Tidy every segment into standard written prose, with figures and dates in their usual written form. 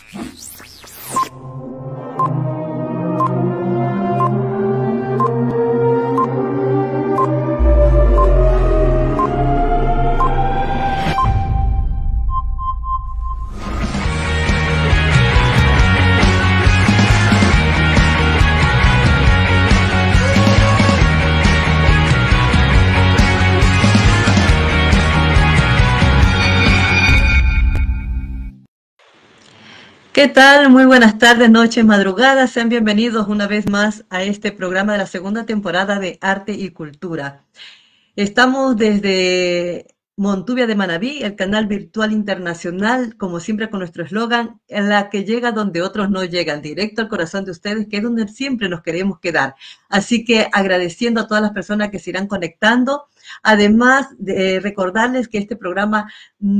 ¿Qué tal? Muy buenas tardes, noches, madrugadas. Sean bienvenidos una vez más a este programa de la segunda temporada de Arte y Cultura. Estamos desde Montuvia de Manabí, el canal virtual internacional, como siempre con nuestro eslogan, en la que llega donde otros no llegan, directo al corazón de ustedes, que es donde siempre nos queremos quedar. Así que agradeciendo a todas las personas que se irán conectando. Además de recordarles que este programa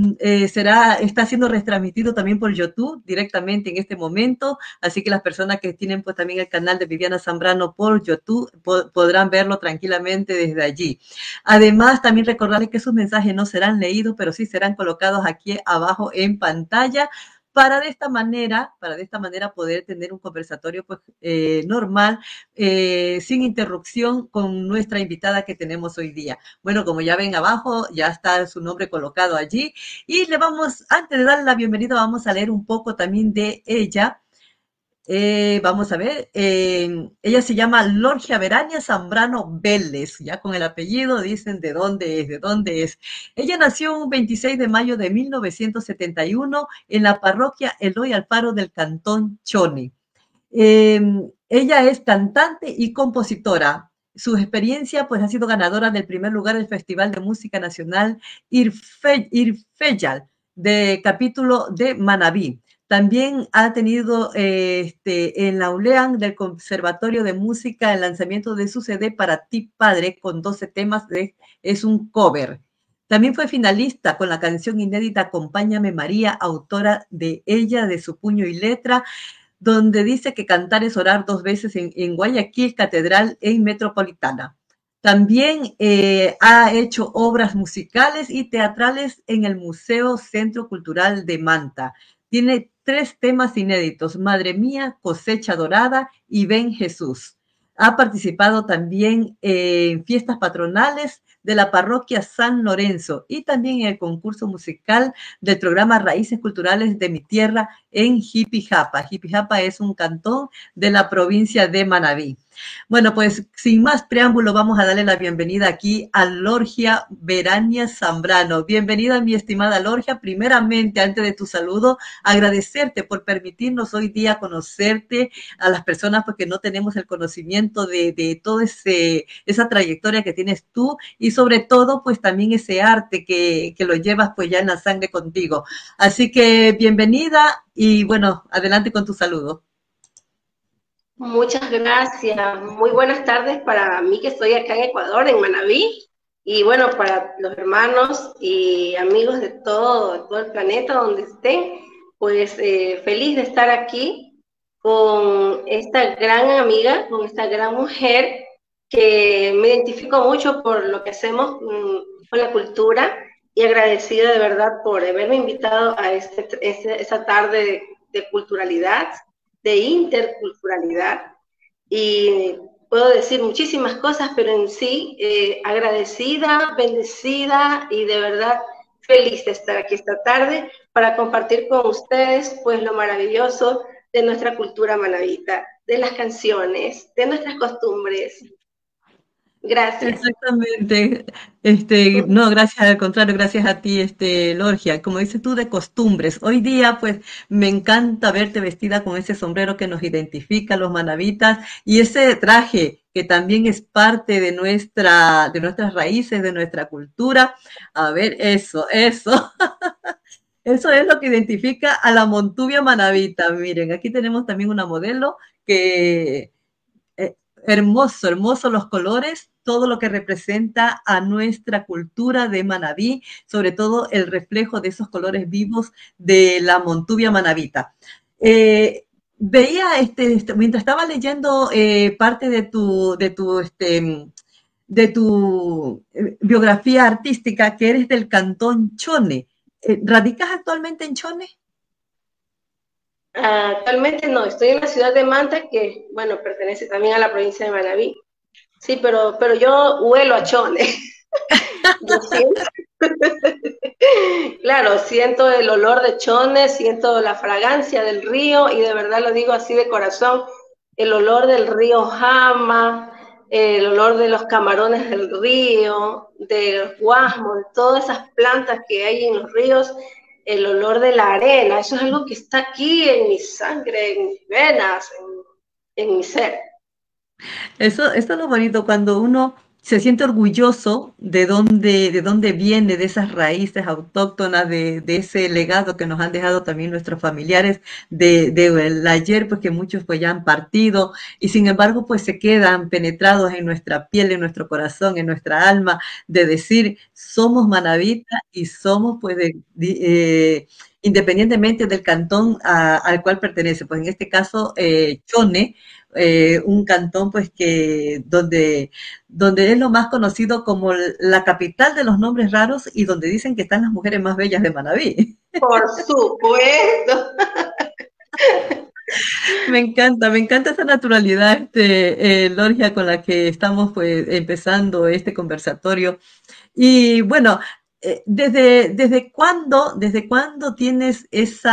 está siendo retransmitido también por YouTube directamente en este momento, así que las personas que tienen pues también el canal de Viviana Zambrano por YouTube podrán verlo tranquilamente desde allí. Además, también recordarles que sus mensajes no serán leídos, pero sí serán colocados aquí abajo en pantalla para de esta manera poder tener un conversatorio pues, normal, sin interrupción con nuestra invitada que tenemos hoy día. Bueno, como ya ven abajo, ya está su nombre colocado allí y antes de darle la bienvenida, vamos a leer un poco también de ella. Vamos a ver, ella se llama Lorgia Verania Zambrano Vélez, ya con el apellido dicen de dónde es. Ella nació un 26 de mayo de 1971 en la parroquia Eloy Alfaro del Cantón Chone. Ella es cantante y compositora. Su experiencia pues ha sido ganadora del primer lugar del Festival de Música Nacional Irfeyal de capítulo de Manabí. También ha tenido en la ULEAN del Conservatorio de Música el lanzamiento de su CD Para ti Padre con 12 temas, es un cover. También fue finalista con la canción inédita Acompáñame María, autora de ella, de su puño y letra, donde dice que cantar es orar 2 veces en Guayaquil, Catedral en Metropolitana. También ha hecho obras musicales y teatrales en el Museo Centro Cultural de Manta. Tiene 3 temas inéditos, Madre Mía, Cosecha Dorada y Ven Jesús. Ha participado también en fiestas patronales de la parroquia San Lorenzo y también en el concurso musical del programa Raíces Culturales de mi Tierra en Jipijapa. Jipijapa es un cantón de la provincia de Manabí. Bueno, pues sin más preámbulo vamos a darle la bienvenida aquí a Lorgia Verania Zambrano. Bienvenida, mi estimada Lorgia. Primeramente, antes de tu saludo, agradecerte por permitirnos hoy día conocerte a las personas porque no tenemos el conocimiento de toda esa trayectoria que tienes tú y sobre todo pues también ese arte que lo llevas pues ya en la sangre contigo. Así que bienvenida y bueno, adelante con tu saludo. Muchas gracias. Muy buenas tardes para mí que estoy acá en Ecuador, en Manabí, y bueno, para los hermanos y amigos de todo el planeta donde estén, pues feliz de estar aquí con esta gran amiga, con esta gran mujer que me identifico mucho por lo que hacemos con la cultura y agradecida de verdad por haberme invitado a esta tarde de culturalidad, de interculturalidad, y puedo decir muchísimas cosas, pero en sí agradecida, bendecida y de verdad feliz de estar aquí esta tarde para compartir con ustedes pues lo maravilloso de nuestra cultura manabita, de las canciones, de nuestras costumbres. Gracias. Exactamente. No, gracias, al contrario, gracias a ti, Lorgia. Como dices tú, de costumbres. Hoy día, pues, me encanta verte vestida con ese sombrero que nos identifica, los manabitas, y ese traje que también es parte de nuestras raíces, de nuestra cultura. A ver, eso. Eso es lo que identifica a la Montuvia manabita. Miren, aquí tenemos también una modelo que hermoso los colores, todo lo que representa a nuestra cultura de Manabí, sobre todo el reflejo de esos colores vivos de la Montuvia manabita. Veía, mientras estaba leyendo parte de tu biografía artística, que eres del Cantón Chone. ¿Radicas actualmente en Chone? Actualmente no, estoy en la ciudad de Manta, que, bueno, pertenece también a la provincia de Manabí. Sí, pero yo huelo a chone. Yo siento, claro, siento el olor de chone, siento la fragancia del río y de verdad lo digo así de corazón, el olor del río Jama, el olor de los camarones del río, del guasmo, de todas esas plantas que hay en los ríos, el olor de la arena, eso es algo que está aquí en mi sangre, en mis venas, en mi ser. Eso es lo bonito cuando uno se siente orgulloso de dónde viene, de esas raíces autóctonas, de ese legado que nos han dejado también nuestros familiares de el ayer, pues que muchos pues ya han partido y sin embargo pues se quedan penetrados en nuestra piel, en nuestro corazón, en nuestra alma, de decir somos manavitas y somos pues independientemente del cantón al cual pertenece, pues en este caso Chone, un cantón pues que donde es lo más conocido como la capital de los nombres raros y donde dicen que están las mujeres más bellas de Manabí. Por supuesto. Me encanta esa naturalidad, Lorgia, con la que estamos pues empezando este conversatorio. Y bueno, desde cuándo tienes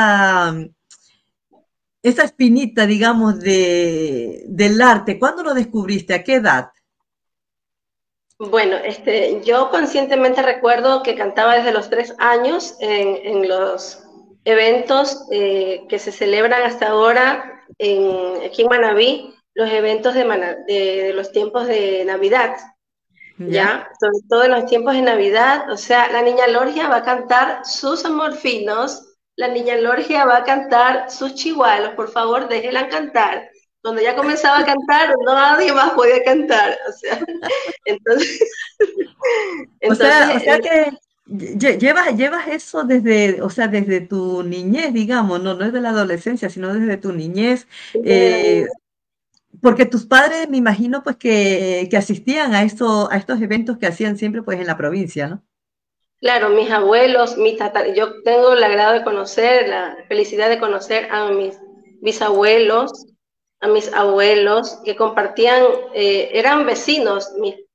esa espinita, digamos, del arte? ¿Cuándo lo descubriste? ¿A qué edad? Bueno, yo conscientemente recuerdo que cantaba desde los 3 años en los eventos que se celebran hasta ahora aquí en Manabí, los eventos de los tiempos de Navidad, ¿Ya? ¿ya? Sobre todo en los tiempos de Navidad, o sea, la niña Lorgia va a cantar sus amorfinos, la niña Lorgia va a cantar sus chihualos, por favor, déjela cantar. Cuando ya comenzaba a cantar, nadie más podía cantar, o sea, entonces, O entonces sea que llevas eso desde, o sea, desde tu niñez, digamos, no es de la adolescencia, sino desde tu niñez, eh, porque tus padres, me imagino, pues que asistían a estos eventos que hacían siempre, pues en la provincia, ¿no? claro, mis abuelos, yo tengo el agrado de conocer, la felicidad de conocer a mis bisabuelos, a mis abuelos que compartían, eran vecinos,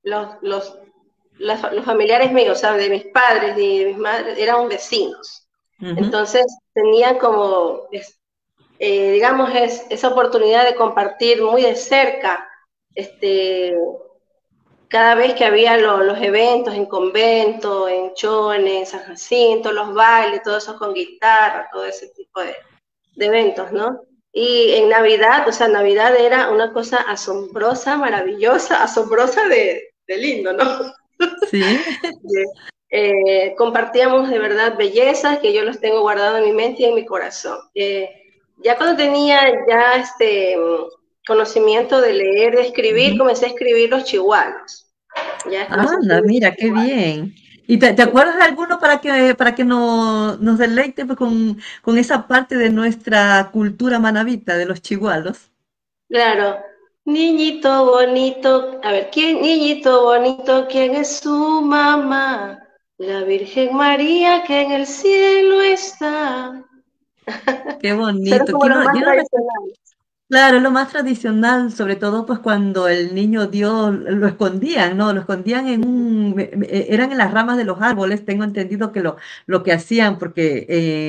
los familiares míos, o sea, de mis padres y de mis madres, eran vecinos. Ujú. Entonces tenían como, digamos, esa oportunidad de compartir muy de cerca este, cada vez que había los eventos en convento, en Chone, en San Jacinto, los bailes, todo eso con guitarra, todo ese tipo de eventos, ¿no? Y en Navidad, o sea, Navidad era una cosa asombrosa, maravillosa, asombrosa de lindo, ¿no? Sí. Compartíamos de verdad bellezas que yo los tengo guardados en mi mente y en mi corazón. Ya cuando tenía ya conocimiento de leer, de escribir, Ujú. comencé a escribir los chihuanos. Ya comencé a Anda, escribir los mira, qué chihuanos. bien. ¿Y te acuerdas de alguno para que nos deleite pues, con esa parte de nuestra cultura manabita, de los chigualos? Claro. Niñito bonito, a ver, ¿quién? Niñito bonito, ¿quién es su mamá? La Virgen María que en el cielo está. Qué Será bonito. como los más Quién no tradicionales. claro, es lo más tradicional, sobre todo pues cuando el niño Dios lo escondían, ¿no? Lo escondían en eran en las ramas de los árboles, tengo entendido que lo que hacían, porque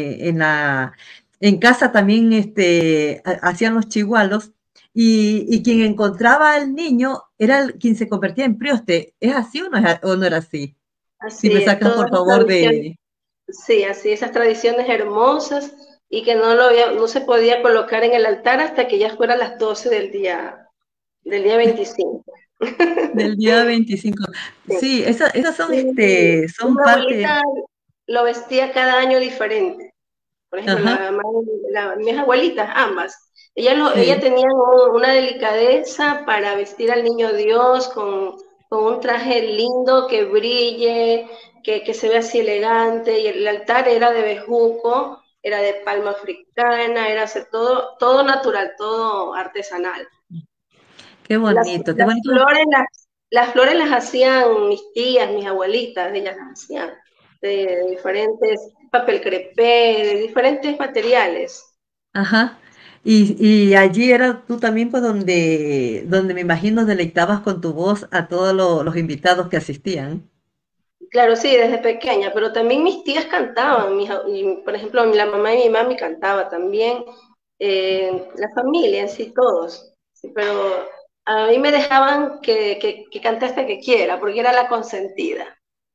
en casa también hacían los chigualos, y quien encontraba al niño era quien se convertía en prioste. ¿Es así o no era así? Si me Así es, sacas todas por las favor tradiciones. de... Sí, así, esas tradiciones hermosas y que no se podía colocar en el altar hasta que ya fueran las 12 del día 25. Del día 25. Sí. Sí, esas son, Y son mi parte, abuelita lo vestía cada año diferente. Por ejemplo, ajá, mis abuelitas, ambas, ella sí. tenía una delicadeza para vestir al niño Dios con un traje lindo que brille, que se vea así elegante, y el altar era de bejuco, era de palma africana, era todo natural, todo artesanal. Las, Qué las bonito. flores las flores las hacían mis tías, mis abuelitas, ellas las hacían de diferentes papel crepé, de diferentes materiales. Ajá. Y allí era tú también, pues, donde me imagino deleitabas con tu voz a todos los invitados que asistían. Claro, sí, desde pequeña, pero también mis tías cantaban, por ejemplo, la mamá y mi mami cantaba también, la familia en sí, todos, sí, pero a mí me dejaban que cante hasta que quiera, porque era la consentida.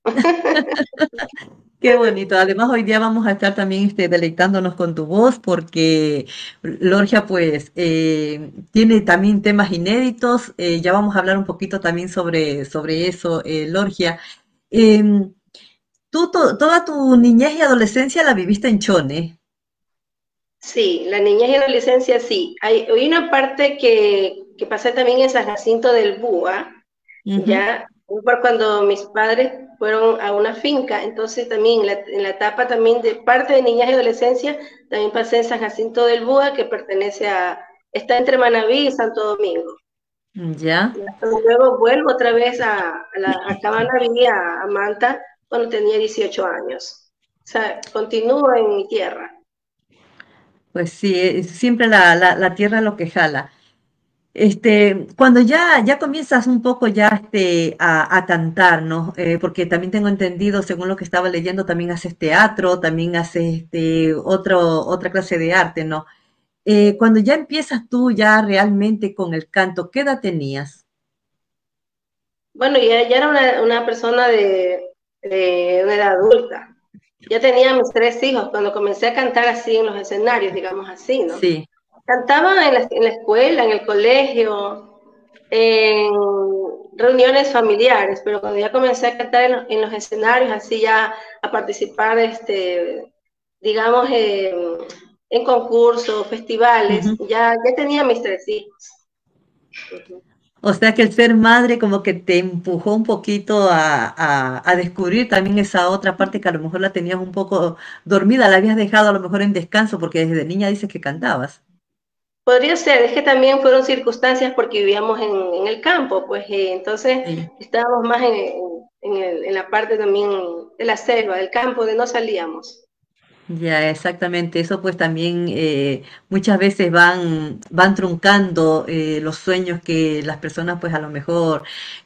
Qué bonito. Además, hoy día vamos a estar también deleitándonos con tu voz porque Lorgia, pues, tiene también temas inéditos. Ya vamos a hablar un poquito también sobre eso, Lorgia. Em, toda tu niñez y adolescencia la viviste en Chone. Sí, la niñez y adolescencia sí. Hay una parte que pasé también en San Jacinto del Búa, Ujú. ya, por cuando mis padres fueron a una finca, entonces también en la etapa también de parte de niñez y adolescencia, también pasé en San Jacinto del Búa, que pertenece está entre Manabí y Santo Domingo. Ya. Luego vuelvo otra vez a Manabí, a Manta, cuando tenía 18 años. O sea, continúo en mi tierra. Pues sí, siempre la tierra lo que jala. Cuando ya comienzas un poco ya a cantar, ¿no? Porque también tengo entendido, según lo que estaba leyendo, también haces teatro, también haces otra clase de arte, ¿no? Cuando ya empiezas tú ya realmente con el canto, ¿qué edad tenías? Bueno, ya era una persona de una edad adulta. Ya tenía mis tres hijos cuando comencé a cantar así en los escenarios, digamos así, ¿no? Sí, Cantaba en la escuela, en el colegio, en reuniones familiares, pero cuando ya comencé a cantar en los escenarios, así ya a participar, digamos, en concursos, festivales, ujú. ya tenía mis tres hijos. Ujú. O sea que el ser madre como que te empujó un poquito a descubrir también esa otra parte que a lo mejor la tenías un poco dormida, la habías dejado a lo mejor en descanso porque desde niña dices que cantabas. Podría ser, es que también fueron circunstancias porque vivíamos en el campo, pues entonces Sí. estábamos más en la parte también de la selva, del campo, de no salíamos. Ya, exactamente. Eso pues también muchas veces van truncando los sueños que las personas pues a lo mejor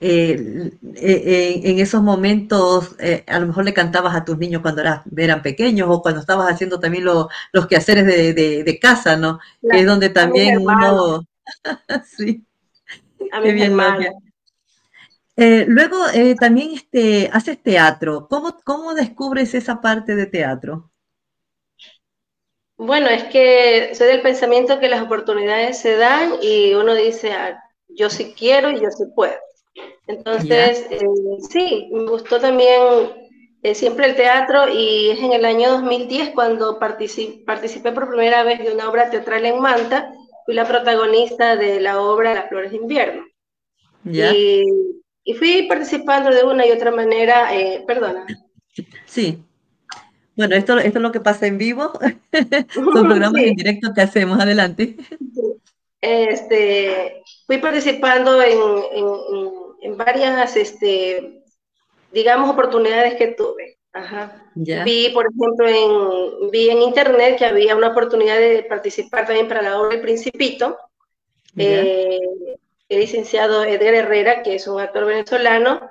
en esos momentos a lo mejor le cantabas a tus niños cuando eran pequeños o cuando estabas haciendo también los quehaceres de casa, ¿no? Que es donde A mis también hermanos, uno, sí, a qué mis bien, Gloria. hermanos. Luego también haces teatro. ¿Cómo descubres esa parte de teatro? Bueno, es que soy del pensamiento que las oportunidades se dan y uno dice, "Ah, yo sí quiero y yo sí puedo". ¿Ya? Entonces, sí, me gustó también siempre el teatro y es en el año 2010 cuando participé por primera vez de una obra teatral en Manta, fui la protagonista de la obra Las Flores de Invierno. ¿Ya? Y, y fui participando de una y otra manera, perdona. Sí. Bueno, esto es lo que pasa en vivo. Son programas en Sí, directo que hacemos. Adelante. fui participando en varias, digamos, oportunidades que tuve. Ajá. Ya, Vi en internet que había una oportunidad de participar también para la obra El Principito. ya, Eh, el licenciado Edgar Herrera, que es un actor venezolano,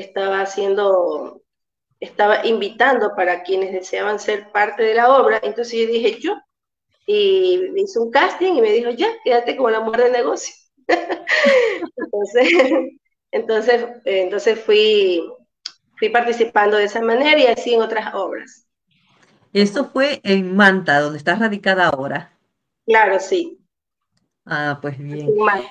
estaba invitando para quienes deseaban ser parte de la obra. Entonces yo dije yo, y hice un casting y me dijo, ya, quédate como la mujer de negocio. Entonces, entonces fui participando de esa manera y así en otras obras. eso Ujú. fue en Manta, donde estás radicada ahora. Claro, sí. Ah, pues Así bien. más.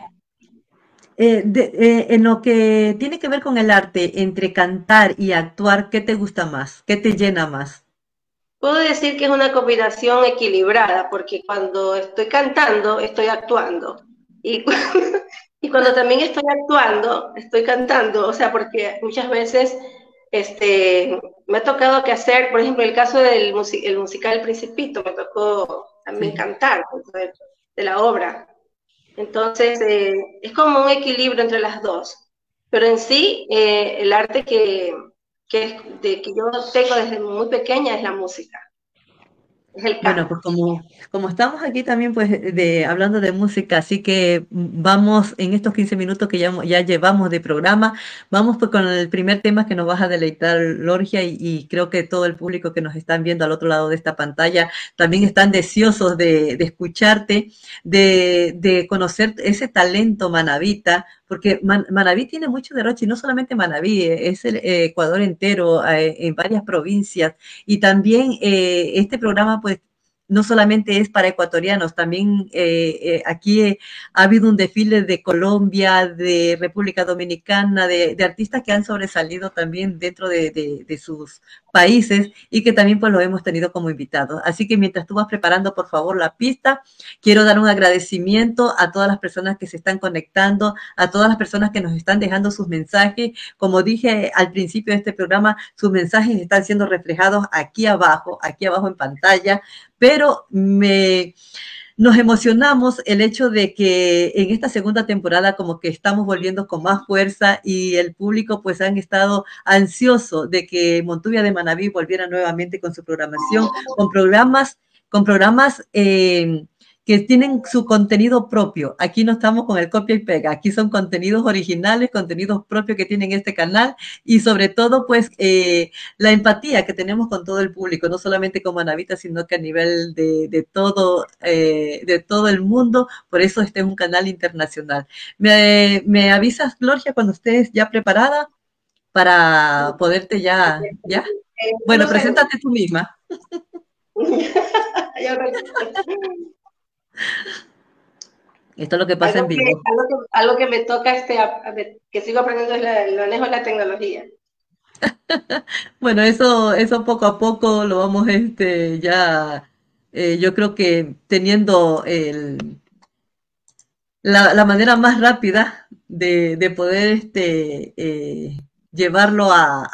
En lo que tiene que ver con el arte, entre cantar y actuar, ¿qué te gusta más? ¿Qué te llena más? Puedo decir que es una combinación equilibrada, porque cuando estoy cantando, estoy actuando. Y, y cuando también estoy actuando, estoy cantando. O sea, porque muchas veces me ha tocado que hacer, por ejemplo, el caso el musical El Principito, me tocó también Sí. cantar de la obra. Entonces, es como un equilibrio entre las dos. Pero en sí, el arte que yo tengo desde muy pequeña es la música. es el Bueno, canto. pues como estamos aquí también pues hablando de música, así que vamos en estos 15 minutos que ya llevamos de programa, vamos pues con el primer tema que nos vas a deleitar, Lorgia, y creo que todo el público que nos están viendo al otro lado de esta pantalla también están deseosos de escucharte, de conocer ese talento manabita, porque Manabí tiene mucho derroche, y no solamente Manabí, es el Ecuador entero, en varias provincias, y también este programa pues no solamente es para ecuatorianos, también aquí ha habido un desfile de Colombia, de República Dominicana, de artistas que han sobresalido también dentro de sus países y que también pues lo hemos tenido como invitados. Así que mientras tú vas preparando, por favor, la pista, quiero dar un agradecimiento a todas las personas que se están conectando, a todas las personas que nos están dejando sus mensajes. Como dije al principio de este programa, sus mensajes están siendo reflejados aquí abajo en pantalla, pero nos emocionamos el hecho de que en esta segunda temporada como que estamos volviendo con más fuerza y el público pues han estado ansioso de que Montuvia de Manabí volviera nuevamente con su programación, con programas que tienen su contenido propio. Aquí no estamos con el copia y pega, aquí son contenidos originales, contenidos propios que tienen este canal y sobre todo pues la empatía que tenemos con todo el público, no solamente con Manavita, sino que a nivel de todo el mundo. Por eso este es un canal internacional. Me avisas, Gloria, cuando estés ya preparada para poderte ya. Bueno, Unos segundos. preséntate tú misma. Ya Esto es lo que pasa en vivo. algo que me toca, que sigo aprendiendo es el manejo de la tecnología. Bueno, eso poco a poco lo vamos ya, yo creo que teniendo la manera más rápida de poder llevarlo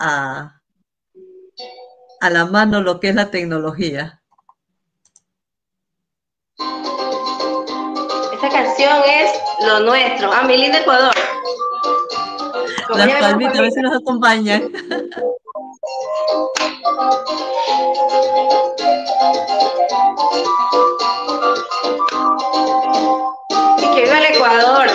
a la mano lo que es la tecnología. Esta canción es Lo Nuestro, a mi lindo Ecuador. Las Acompáñame con palmitas, a ver si palmitas. nos acompañan. Y que viva el Ecuador.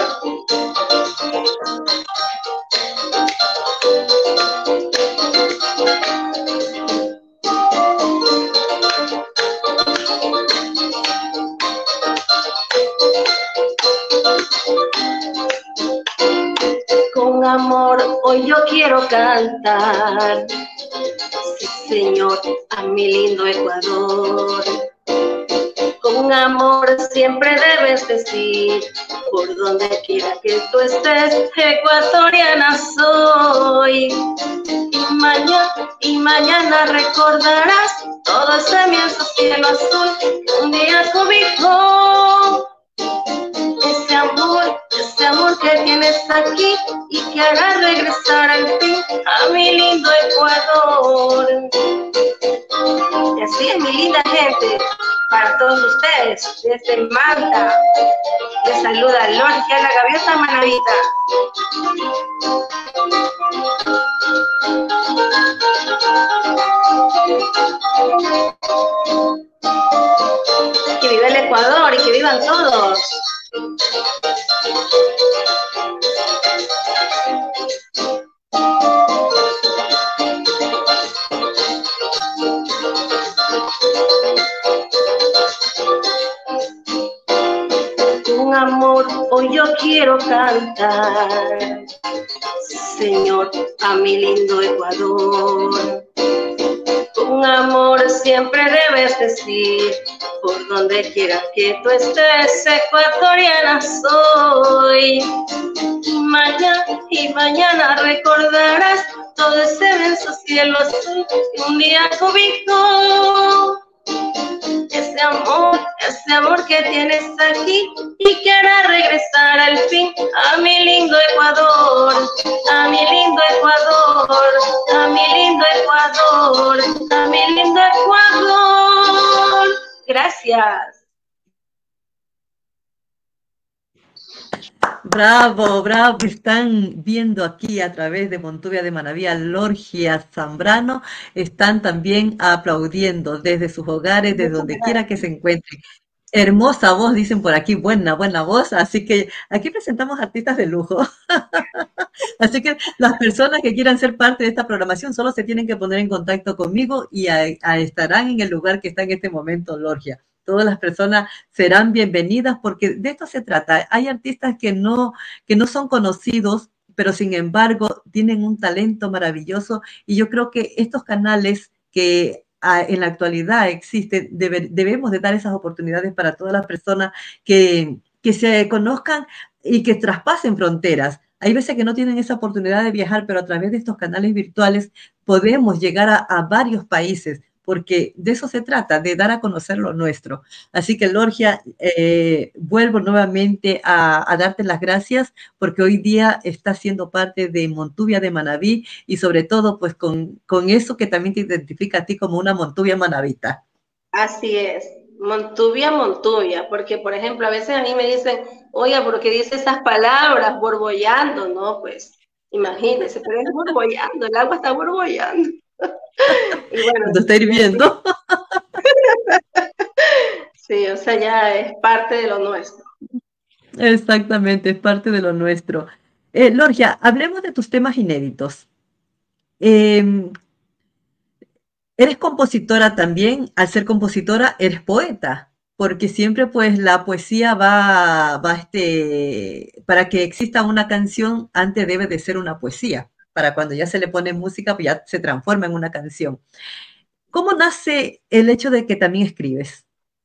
Con amor hoy yo quiero cantar, sí señor, a mi lindo Ecuador. Con amor siempre debes decir, por donde quiera que tú estés, ecuatoriana soy. Y mañana recordarás todo ese inmenso cielo azul que un día cobijó. Ese amor que tienes aquí y que hará regresar al fin a mi lindo Ecuador. Y así es, mi linda gente, para todos ustedes, desde Manta, les saluda Lorgia, la gaviota Manavita. Que viva el Ecuador y que vivan todos. Con amor hoy yo quiero cantar, Señor, a mi lindo Ecuador. Con amor siempre debes decir, por donde quiera que tú estés, ecuatoriana soy. Y mañana recordarás todo ese inmenso cielo azul que un día cobijó. Ese amor que tienes aquí y que hará regresar al fin a mi lindo Ecuador, a mi lindo Ecuador, a mi lindo Ecuador, a mi lindo Ecuador. Gracias. Bravo, bravo, están viendo aquí a través de Montuvia de Manabí a Lorgia Zambrano, están también aplaudiendo desde sus hogares, desde Muchas donde quiera que gracias. se encuentren. Hermosa voz, dicen por aquí, buena, buena voz, así que aquí presentamos artistas de lujo. Así que las personas que quieran ser parte de esta programación solo se tienen que poner en contacto conmigo y estarán en el lugar que está en este momento, Lorgia. Todas las personas serán bienvenidas porque de esto se trata. Hay artistas que no son conocidos, pero sin embargo tienen un talento maravilloso y yo creo que estos canales que en la actualidad existen, debemos de dar esas oportunidades para todas las personas que se conozcan y que traspasen fronteras. Hay veces que no tienen esa oportunidad de viajar, pero a través de estos canales virtuales podemos llegar a varios países, porque de eso se trata, de dar a conocer lo nuestro. Así que, Lorgia, vuelvo nuevamente a darte las gracias, porque hoy día estás siendo parte de Montuvia de Manabí y sobre todo, pues con eso que también te identifica a ti como una Montuvia manabita. Así es, Montuvia, Montuvia, porque por ejemplo a veces a mí me dicen, oiga, ¿por qué dice esas palabras borbollando? No, pues imagínense, pero es borbollando, el agua está borbollando. Y bueno, Cuando está sí, hirviendo. sí, o sea, ya es parte de lo nuestro. Exactamente, es parte de lo nuestro. Lorgia, hablemos de tus temas inéditos. Eh, Eres compositora también, al ser compositora eres poeta, porque siempre pues la poesía para que exista una canción, antes debe de ser una poesía. Para cuando ya se le pone música, pues ya se transforma en una canción. ¿Cómo nace el hecho de que también escribes?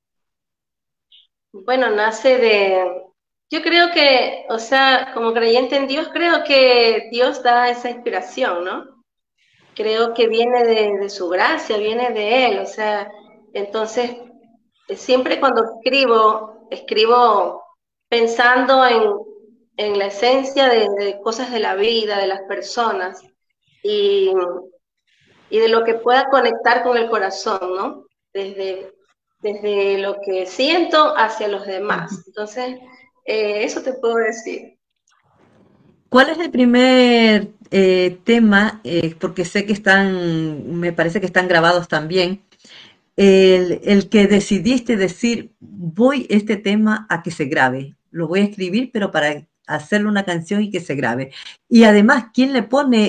Bueno, nace de, yo creo que, o sea, como creyente en Dios, creo que Dios da esa inspiración, ¿no? Creo que viene de su gracia, viene de Él, o sea, entonces siempre cuando escribo, escribo pensando en la esencia de cosas de la vida, de las personas y, y de lo que pueda conectar con el corazón, ¿no? Desde lo que siento hacia los demás. Entonces, eso te puedo decir. ¿Cuál es el primer tema? Porque sé que me parece que están grabados también. El que decidiste decir, voy este tema a que se grabe. Lo voy a escribir, pero para hacerle una canción y que se grabe. Y además, ¿quién le pone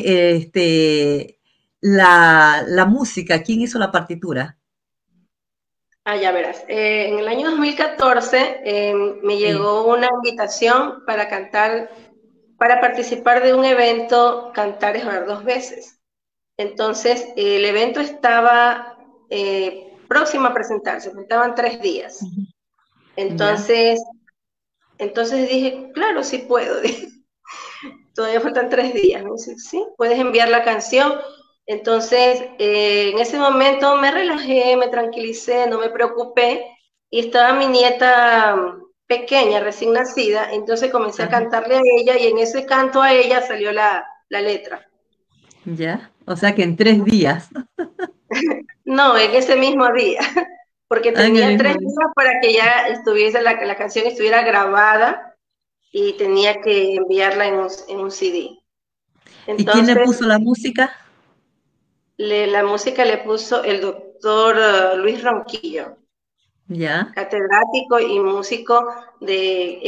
la música? ¿Quién hizo la partitura? Ah, ya verás. En el año 2014 me Sí. llegó una invitación para cantar, para participar de un evento Cantar es orar dos veces. Entonces, el evento estaba próximo a presentarse, faltaban 3 días. Ya. Entonces, entonces dije, claro, sí puedo. Todavía faltan 3 días. Me dice, sí, puedes enviar la canción. Entonces, en ese momento me relajé, me tranquilicé, no me preocupé y estaba mi nieta pequeña, recién nacida, entonces comencé a Ajá. cantarle a ella y en ese canto a ella salió la letra. Ya. O sea que en 3 días. No, en ese mismo día, porque Ah, en el tenía mismo 3 días día. para que ya estuviese la canción estuviera grabada y tenía que enviarla en un CD. ¿Y quién le Entonces, puso la música? la música le puso el doctor Luis Ronquillo, Ya. catedrático y músico de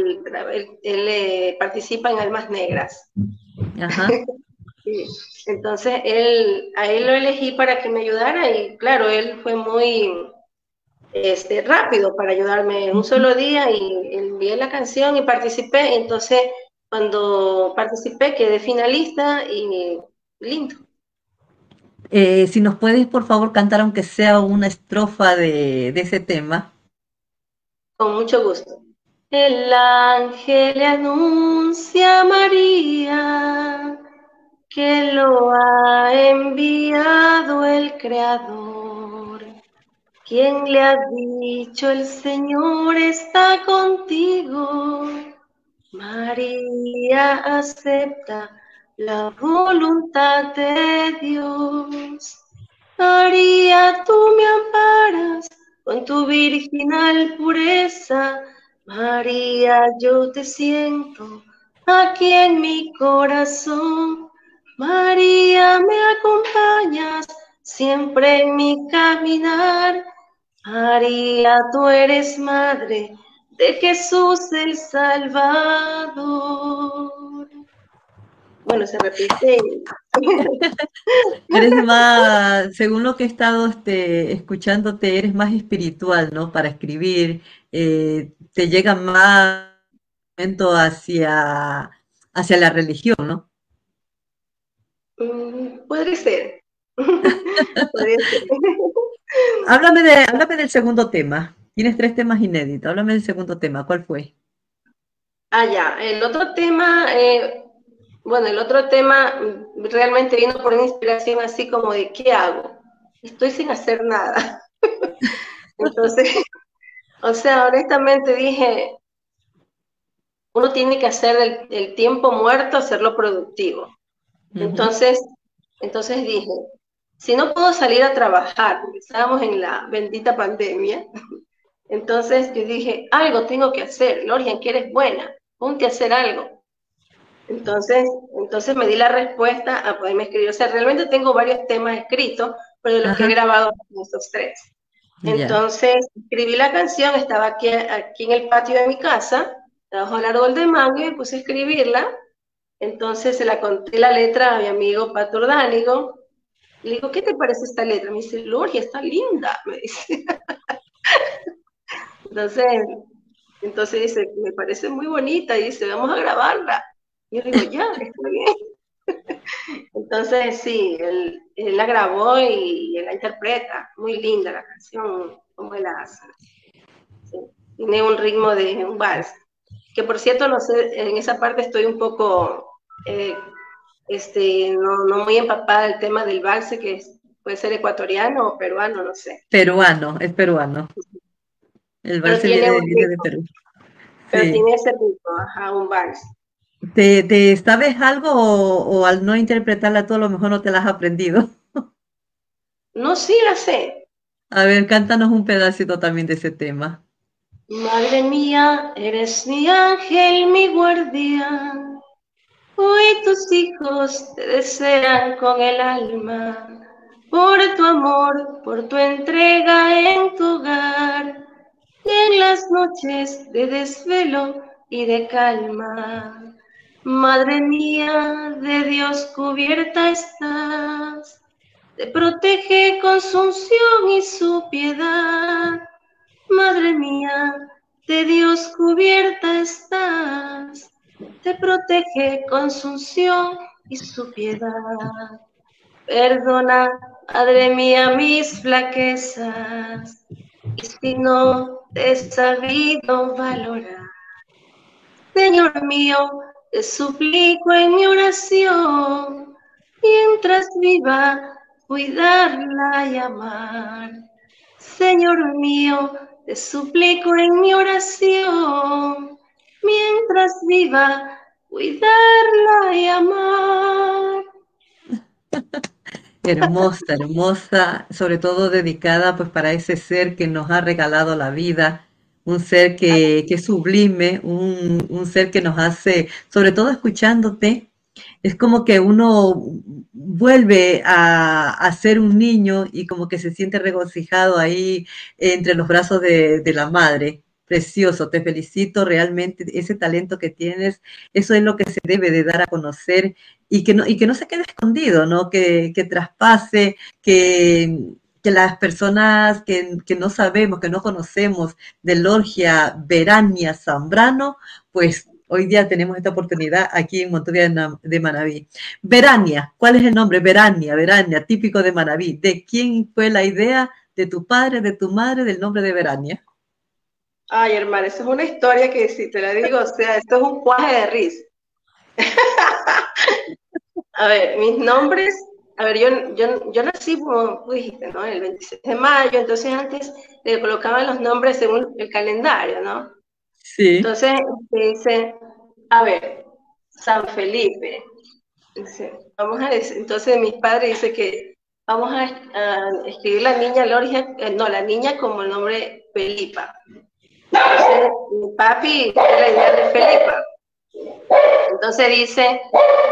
él participa en Almas Negras. Ajá. Sí. Entonces a él lo elegí para que me ayudara y claro, él fue muy rápido para ayudarme en un solo día y envié la canción y participé. Entonces cuando participé quedé finalista y lindo. Si nos puedes, por favor, cantar aunque sea una estrofa de ese tema. Con mucho gusto. El ángel le anuncia a María que lo ha enviado el Creador. ¿Quién le ha dicho el Señor está contigo? María acepta la voluntad de Dios. María, tú me amparas con tu virginal pureza, María, yo te siento aquí en mi corazón. María, me acompañas siempre en mi caminar. María, tú eres madre de Jesús el Salvador. Bueno, se repite. Eres más, según lo que he estado escuchándote, eres más espiritual, ¿no? Para escribir, te llega más momento hacia la religión, ¿no? Podría ser. Podría ser. Háblame del segundo tema. Tienes tres temas inéditos. Háblame del segundo tema. ¿Cuál fue? Ah, ya. El otro tema, bueno, el otro tema realmente vino por una inspiración así como de, ¿qué hago? Estoy sin hacer nada. Entonces, o sea, honestamente dije, uno tiene que hacer el tiempo muerto, hacerlo productivo. Ujú. Entonces, entonces dije, si no puedo salir a trabajar, porque estábamos en la bendita pandemia, entonces yo dije, algo tengo que hacer. Lorian, que eres buena, ponte a hacer algo. Entonces, entonces me di la respuesta a poderme escribir. O sea, realmente tengo varios temas escritos, pero de los que he Ajá, grabado estos tres. ya. Entonces, escribí la canción, estaba aquí en el patio de mi casa, debajo del árbol de mango, y me puse a escribirla. Entonces se la conté la letra a mi amigo Pato Ordánigo. Le digo, ¿qué te parece esta letra? Me dice, Loria, está linda, me dice. Entonces, entonces dice, me parece muy bonita, y dice, vamos a grabarla. Y yo digo, ya, está bien. Entonces, sí, él la grabó y él la interpreta. Muy linda la canción, como él la hace. Sí. Tiene un ritmo de un vals. Que por cierto, no sé, en esa parte estoy un poco, no muy empapada del tema del vals, que puede ser ecuatoriano o peruano, no sé. Peruano, es peruano. El Pero vals tiene un viene de ritmo, Perú. pero Sí. tiene ese ritmo, ajá, un vals. ¿Te sabes algo o al no interpretarla tú a lo mejor no te la has aprendido? No, sí la sé. A ver, cántanos un pedacito también de ese tema. Madre mía, eres mi ángel, mi guardián. Hoy tus hijos te desean con el alma, por tu amor, por tu entrega en tu hogar, y en las noches de desvelo y de calma. Madre mía, de Dios cubierta estás, te protege con su unción y su piedad. Madre mía, de Dios cubierta estás, te protege con su unción y su piedad. Perdona, Madre mía, mis flaquezas, y si no te he sabido valorar. Señor mío, te suplico en mi oración, mientras viva, cuidarla y amar. Señor mío, te suplico en mi oración, mientras viva, cuidarla y amar. Hermosa, hermosa, sobre todo dedicada pues para ese ser que nos ha regalado la vida, un ser que es sublime, un ser que nos hace, sobre todo escuchándote, es como que uno vuelve a ser un niño y como que se siente regocijado ahí entre los brazos de la madre. Precioso, te felicito realmente ese talento que tienes, eso es lo que se debe de dar a conocer y que no se quede escondido, ¿no? Que traspase, que las personas que no sabemos, que no conocemos de Lorgia Verania Zambrano, pues hoy día tenemos esta oportunidad aquí en Montevideo de Manabí. Verania, ¿cuál es el nombre? Verania, Verania, típico de Manabí. ¿De quién fue la idea? ¿De tu padre, de tu madre, del nombre de Verania? Ay, hermana, eso es una historia que si te la digo, o sea, esto es un cuaje de risa. A ver, mis nombres, a ver, yo nací, como tú dijiste, ¿no? El 26 de mayo, entonces antes le colocaban los nombres según el calendario, ¿no? Sí. Entonces, dice, a ver, San Felipe. Dice, vamos a decir, entonces mi padre dice que vamos a escribir la niña Lorgia, no, la niña como el nombre Felipa. Entonces, mi papi tiene la idea de Felipa. Entonces dice,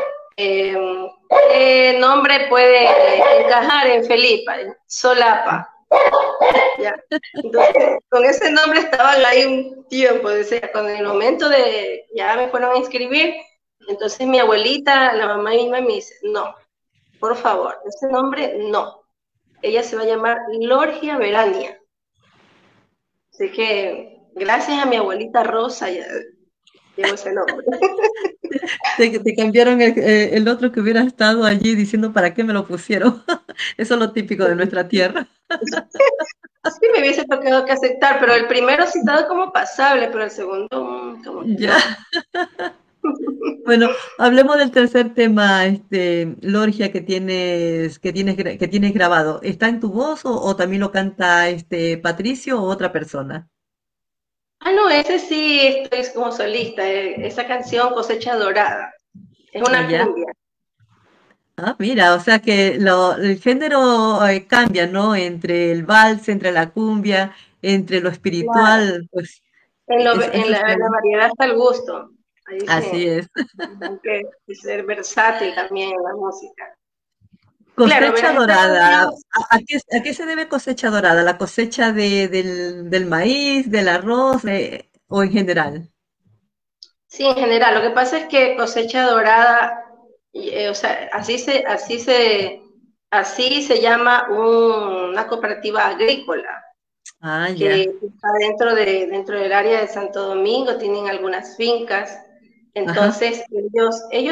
¿qué nombre puede encajar en Felipa? Solapa. Ya. Entonces, con ese nombre estaban ahí un tiempo, decía, con el momento de, ya me fueron a inscribir, entonces mi abuelita, la mamá misma me dice, no, por favor, ese nombre no, ella se va a llamar Lorgia Verania. Así que, gracias a mi abuelita Rosa, ya llevo ese nombre. Te cambiaron el otro que hubiera estado allí diciendo para qué me lo pusieron. Eso es lo típico de nuestra tierra. Sí me hubiese tocado que aceptar, pero el primero sí estaba como pasable, pero el segundo, como que Ya. no. Bueno, hablemos del tercer tema, Lorgia, que tienes grabado. ¿Está en tu voz o también lo canta Patricio o otra persona? Ah, no, ese sí estoy como solista, esa canción Cosecha Dorada, es Ah, una ya. cumbia. Ah, mira, o sea que el género cambia, ¿no? Entre el vals, entre la cumbia, entre lo Claro, espiritual, pues en eso está la bien. variedad está el gusto. Ahí sí, Así es. hay que ser versátil también en la música. Claro, Cosecha verás, esta dorada. canción, ¿A qué se debe cosecha dorada? ¿La cosecha del maíz, del arroz, o en general? sí, en general, lo que pasa es que Cosecha Dorada, o sea, así se llama una cooperativa agrícola Ah, que ya. está dentro del área de Santo Domingo, tienen algunas fincas. Ajá. Entonces, ellos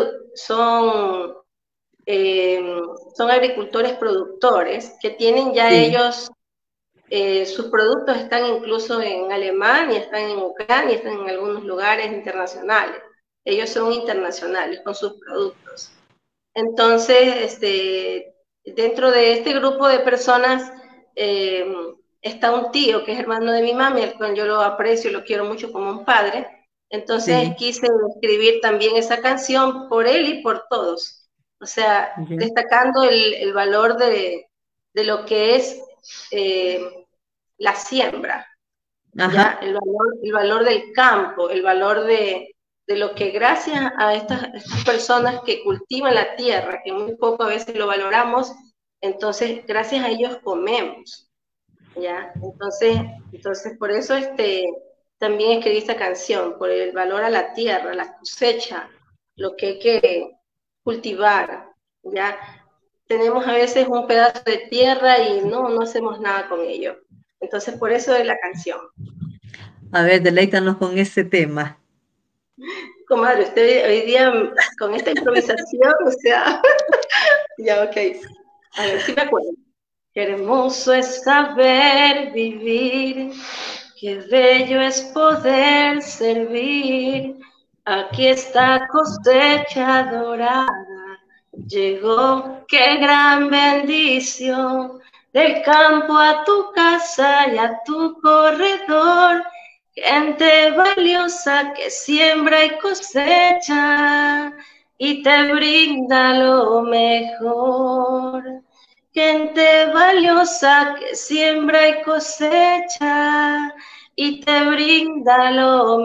eh, son agricultores productores que tienen ya Sí. ellos, sus productos están incluso en Alemania, están en Ucrania, están en algunos lugares internacionales. Ellos son internacionales con sus productos. Entonces, dentro de este grupo de personas eh, está un tío que es hermano de mi mami, al cual yo lo aprecio y lo quiero mucho como un padre. Entonces Sí. quise escribir también esa canción por él y por todos. O sea, Ya. destacando el valor de lo que es eh, la siembra, ya Ajá. el valor del campo, el valor de lo que gracias a estas personas que cultivan la tierra, que muy poco a veces lo valoramos, entonces gracias a ellos comemos, ¿ya? Entonces por eso también escribí esta canción, por el valor a la tierra, la cosecha, lo que hay que cultivar, ¿ya? Tenemos a veces un pedazo de tierra y no hacemos nada con ello. Entonces por eso es la canción. A ver, deleítanos con ese tema. Comadre, usted hoy día con esta improvisación, o sea, ya, ok. A ver si me acuerdo. Qué hermoso es saber vivir, qué bello es poder servir. Aquí está cosecha dorada, llegó, qué gran bendición. Del campo a tu casa y a tu corredor, gente valiosa que siembra y cosecha y te brinda lo mejor. Gente valiosa que siembra y cosecha y te brinda lo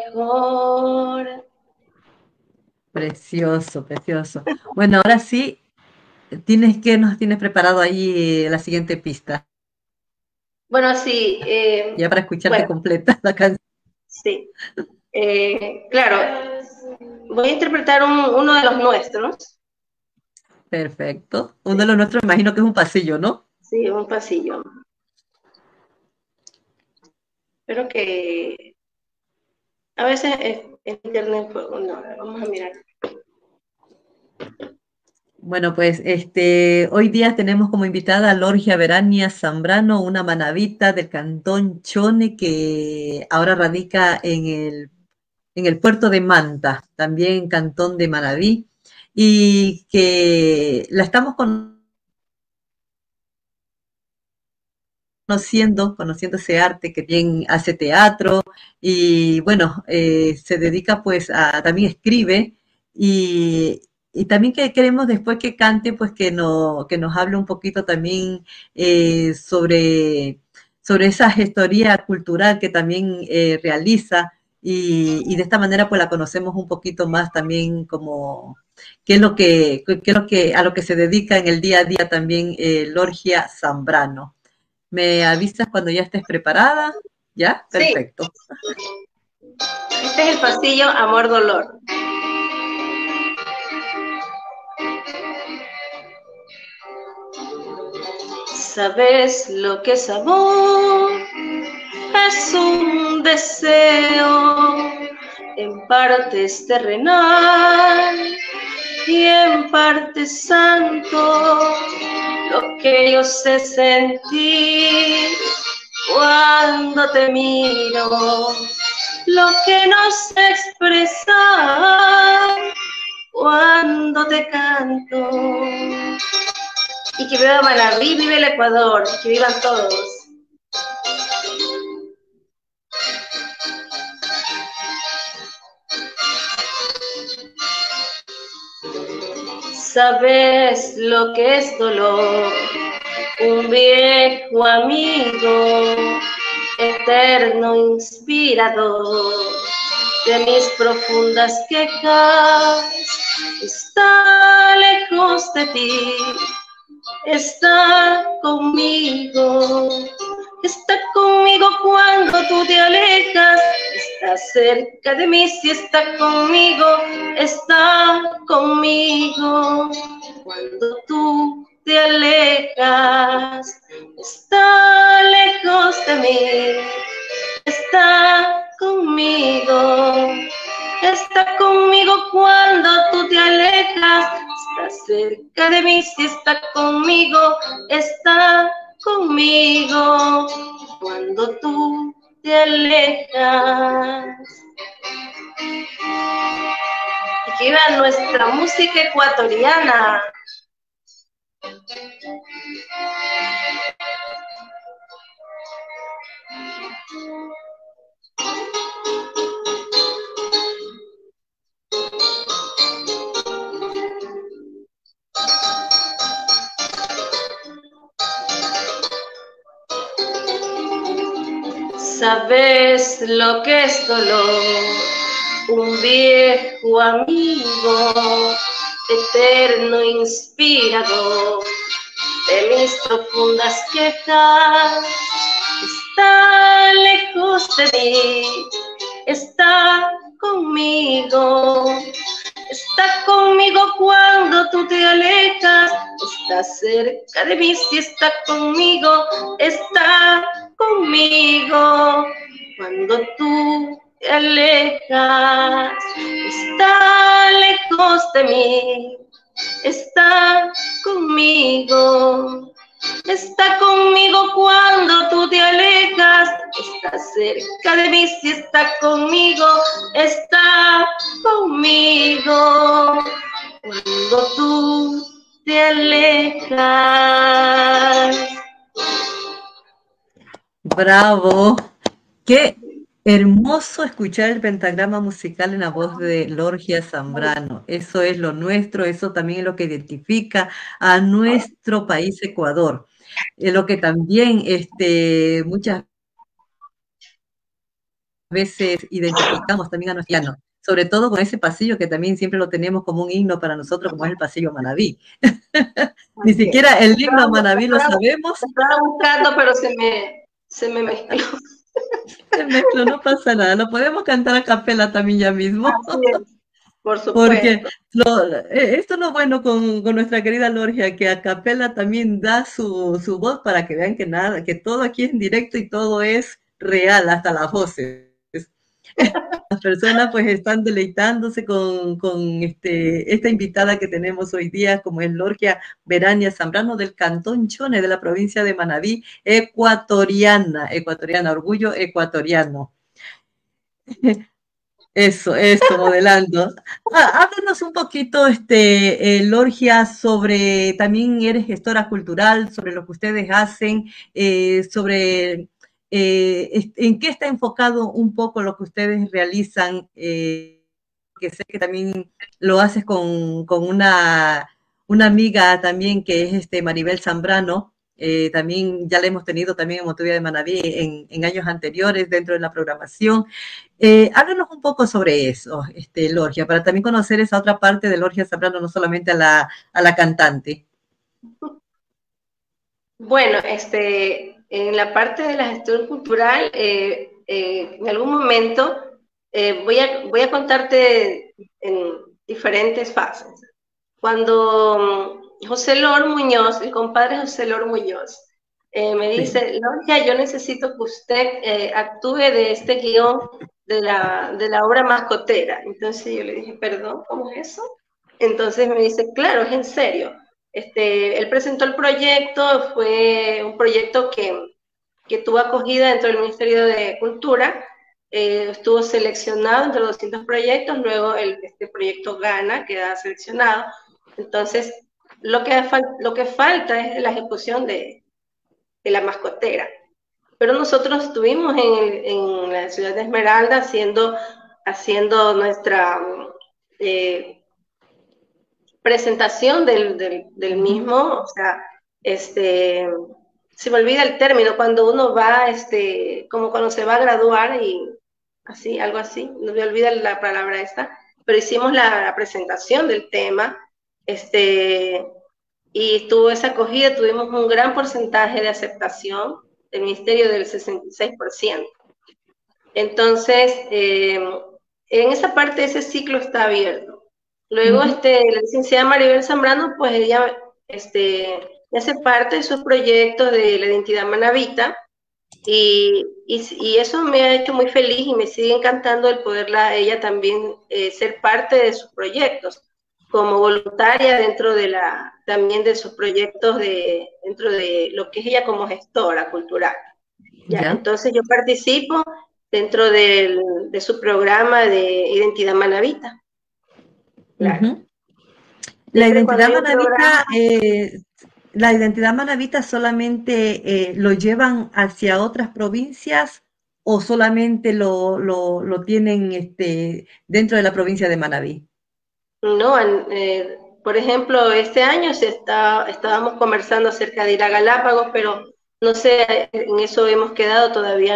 mejor. Precioso, precioso. Bueno, ahora sí, nos tienes preparado ahí la siguiente pista, Bueno, sí, ya para escucharte bueno, completa la canción. sí. Claro, voy a interpretar uno de los nuestros, Perfecto. Uno de los nuestros, imagino que es un pasillo, ¿no? sí, un pasillo. Espero que a veces en internet, pues, no, vamos a mirar. Bueno, pues hoy día tenemos como invitada a Lorgia Verania Zambrano, una manabita del cantón Chone que ahora radica en el puerto de Manta, también cantón de Manabí, y que la estamos conociendo ese arte, que bien hace teatro y bueno, se dedica pues también escribe y también que queremos después que cante pues que nos hable un poquito también sobre sobre esa gestoría cultural que también realiza y de esta manera pues la conocemos un poquito más también como qué es lo que a lo que se dedica en el día a día también Lorgia Zambrano. ¿Me avisas cuando ya estés preparada? ¿Ya? Sí, Perfecto. este es el pasillo Amor Dolor. ¿Sabes lo que es amor? Es un deseo, en parte es terrenal y en parte santo, lo que yo sé sentir cuando te miro, lo que no sé expresar cuando te canto. Y que viva Manaví, vive el Ecuador, que vivan todos. ¿Sabes lo que es dolor? Un viejo amigo, eterno inspirador de mis profundas quejas. Está lejos de ti, está conmigo cuando tú te alejas, está cerca de mí si está conmigo cuando tú te alejas, está lejos de mí, está conmigo cuando tú te alejas, está cerca de mí si está conmigo cuando tú te alejas. Y que viva nuestra música ecuatoriana. ¿Sabes lo que es dolor? Un viejo amigo, eterno inspirador de mis profundas quejas. Está lejos de mí, está conmigo cuando tú te alejas, está cerca de mí si está conmigo cuando tú te alejas, está lejos de mí, está conmigo cuando tú te alejas, está cerca de mí si está conmigo cuando tú te alejas. Bravo. Qué hermoso escuchar el pentagrama musical en la voz de Lorgia Zambrano. Eso es lo nuestro, eso también es lo que identifica a nuestro país Ecuador. Lo que también muchas veces identificamos también a nuestro llano, sobre todo con ese pasillo que también siempre lo tenemos como un himno para nosotros, como es el pasillo Manabí. Ni siquiera el himno Manabí lo sabemos. Estaba buscando, pero se me mezcló. Se mezcló, no pasa nada. Lo podemos cantar a capela también ya mismo. Así es, por Porque supuesto. esto es lo bueno con nuestra querida Lorgia, que a capela también da su voz para que vean que nada, que todo aquí es en directo y todo es real, hasta las voces. Las personas pues están deleitándose con esta invitada que tenemos hoy día, como es Lorgia Verania Zambrano del Cantón Chone de la provincia de Manabí, ecuatoriana, orgullo ecuatoriano. Eso, modelando. Háblanos un poquito, Lorgia, sobre, también eres gestora cultural, sobre lo que ustedes hacen, sobre en qué está enfocado un poco lo que ustedes realizan, que sé que también lo haces con una amiga también que es Maribel Zambrano. también ya la hemos tenido también en Motovia de Manabí en años anteriores dentro de la programación. Háblanos un poco sobre eso, Lorgia, para también conocer esa otra parte de Lorgia Zambrano, no solamente a la cantante. Bueno, en la parte de la gestión cultural, en algún momento voy a contarte en diferentes fases. Cuando José Lor Muñoz, el compadre José Lor Muñoz, me Sí. dice, Lorgia, yo necesito que usted actúe de este guión de la obra mascotera. Entonces yo le dije, perdón, ¿cómo es eso? Entonces me dice, claro, es en serio. Él presentó el proyecto, fue un proyecto que tuvo acogida dentro del Ministerio de Cultura, estuvo seleccionado entre 200 proyectos, luego este proyecto gana, queda seleccionado. Entonces, lo que falta es la ejecución de la mascotera. Pero nosotros estuvimos en la ciudad de Esmeralda haciendo nuestra presentación del mismo, o sea, se me olvida el término, cuando uno va, como cuando se va a graduar y así, algo así, no me olvida la palabra esta, pero hicimos la presentación del tema, y estuvo esa acogida, tuvimos un gran porcentaje de aceptación del Ministerio del 66%. Entonces, en esa parte ese ciclo está abierto. Luego, Uh -huh. la licenciada Maribel Zambrano, pues ella hace parte de sus proyectos de la identidad manabita y eso me ha hecho muy feliz y me sigue encantando el poderla ella también ser parte de sus proyectos como voluntaria dentro de también de sus proyectos dentro de lo que es ella como gestora cultural. ¿Ya? Ya. Entonces yo participo dentro de su programa de identidad manabita. Uh Claro. -huh. La Siempre cuando identidad hay un programa, manabita, la identidad manabita solamente lo llevan hacia otras provincias o solamente lo tienen dentro de la provincia de Manabí. no, por ejemplo, este año estábamos conversando acerca de ir a Galápagos, pero no sé, en eso hemos quedado, todavía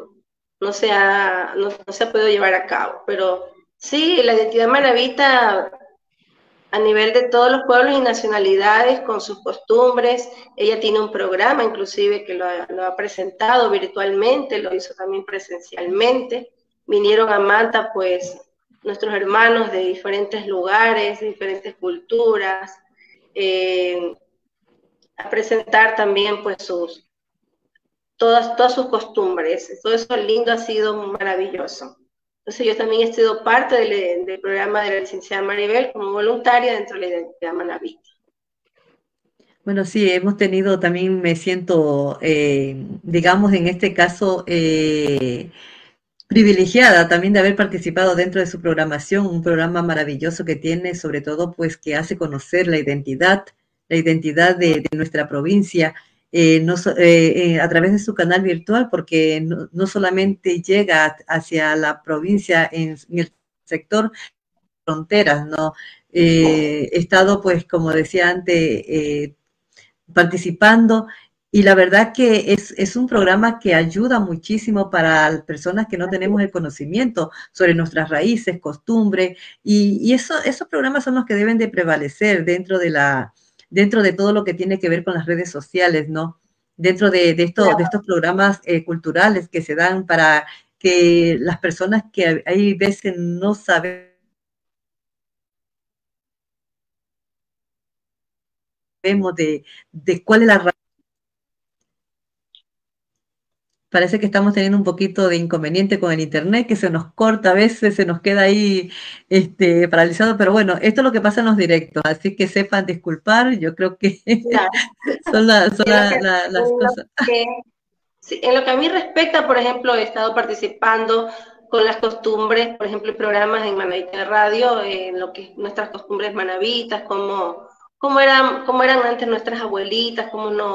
no se ha podido llevar a cabo. Pero sí, la identidad manabita a nivel de todos los pueblos y nacionalidades, con sus costumbres. Ella tiene un programa, inclusive, que lo ha presentado virtualmente, lo hizo también presencialmente. Vinieron a Manta, pues, nuestros hermanos de diferentes lugares, de diferentes culturas, a presentar también, pues, todas sus costumbres. Todo eso lindo ha sido maravilloso. Entonces yo también he sido parte del programa de la licenciada Maribel como voluntaria dentro de la identidad manabí. Bueno, sí, hemos tenido también, me siento, digamos, en este caso, privilegiada también de haber participado dentro de su programación, un programa maravilloso que tiene, sobre todo, pues que hace conocer la identidad de nuestra provincia, a través de su canal virtual, porque no solamente llega hacia la provincia en el sector fronteras, ¿no? He estado, pues, como decía antes, participando y la verdad que es un programa que ayuda muchísimo para las personas que no tenemos el conocimiento sobre nuestras raíces, costumbres y esos programas son los que deben de prevalecer dentro de todo lo que tiene que ver con las redes sociales, ¿no? Dentro de estos programas culturales que se dan para que las personas que hay veces no sabemos de cuál es la razón. Parece que estamos teniendo un poquito de inconveniente con el internet, que se nos corta a veces, se nos queda ahí paralizado, pero bueno, esto es lo que pasa en los directos, así que sepan disculpar, yo creo que Claro. las En lo cosas. que, sí, en lo que a mí respecta, por ejemplo, he estado participando con las costumbres, por ejemplo, programas en Manavita Radio, en lo que es nuestras costumbres manavitas, cómo eran antes nuestras abuelitas,